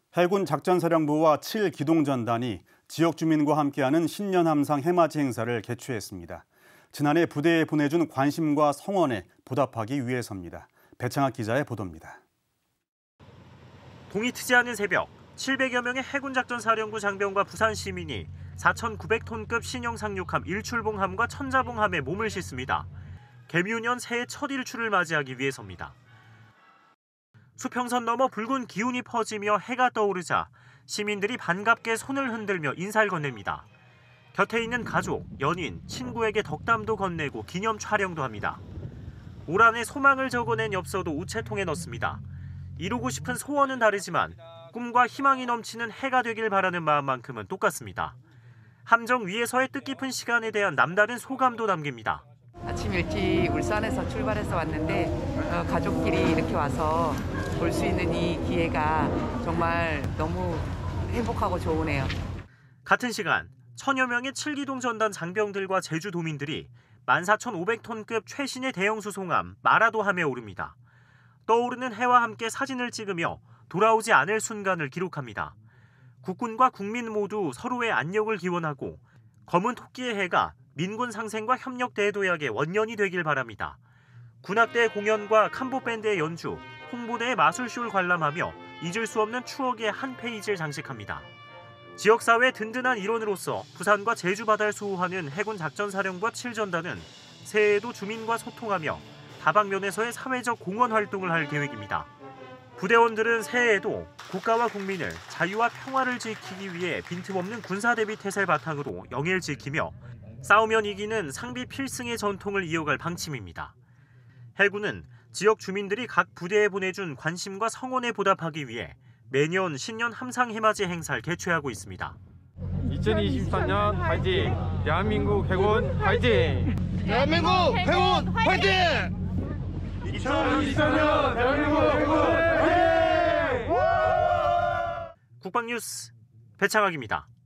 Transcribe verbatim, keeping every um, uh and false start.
해군 작전사령부와 칠 기동전단이 지역 주민과 함께하는 신년함상 해맞이 행사를 개최했습니다. 지난해 부대에 보내준 관심과 성원에 보답하기 위해서입니다. 배창학 기자의 보도입니다. 동이 트지 않은 새벽, 칠백여 명의 해군작전사령부 장병과 부산 시민이 사천구백 톤급 신형 상륙함 일출봉함과 천자봉함에 몸을 싣습니다. 개묘년 새해 첫 일출을 맞이하기 위해서입니다. 수평선 넘어 붉은 기운이 퍼지며 해가 떠오르자 시민들이 반갑게 손을 흔들며 인사를 건넵니다. 곁에 있는 가족, 연인, 친구에게 덕담도 건네고 기념 촬영도 합니다. 올 한해 소망을 적어낸 엽서도 우체통에 넣습니다. 이루고 싶은 소원은 다르지만 꿈과 희망이 넘치는 해가 되길 바라는 마음만큼은 똑같습니다. 함정 위에서의 뜻깊은 시간에 대한 남다른 소감도 남깁니다. 아침 일찍 울산에서 출발해서 왔는데 어, 가족끼리 이렇게 와서 볼 수 있는 이 기회가 정말 너무 행복하고 좋으네요. 같은 시간 천여 명의 칠 기동 전단 장병들과 제주도민들이 만 사천오백 톤급 최신의 대형 수송함 마라도함에 오릅니다. 떠오르는 해와 함께 사진을 찍으며 돌아오지 않을 순간을 기록합니다. 국군과 국민 모두 서로의 안녕을 기원하고 검은 토끼의 해가 민군 상생과 협력 대도약의 원년이 되길 바랍니다. 군악대의 공연과 캄보밴드의 연주, 홍보대의 마술쇼를 관람하며 잊을 수 없는 추억의 한 페이지를 장식합니다. 지역사회의 든든한 일원으로서 부산과 제주 바다를 수호하는 해군 작전사령부와 칠 전단은 새해에도 주민과 소통하며 다방면에서의 사회적 공헌 활동을 할 계획입니다. 부대원들은 새해에도 국가와 국민을 자유와 평화를 지키기 위해 빈틈없는 군사대비 태세를 바탕으로 영예를 지키며 싸우면 이기는 상비 필승의 전통을 이어갈 방침입니다. 해군은 지역 주민들이 각 부대에 보내준 관심과 성원에 보답하기 위해 매년 신년 함상 해맞이 행사를 개최하고 있습니다. 이천이십삼 년 화이팅! 대한민국 해군 화이팅! 대한민국 해군 화이팅! 이천이십삼 년 대한민국 해군 화이팅! 국방뉴스 배창학입니다.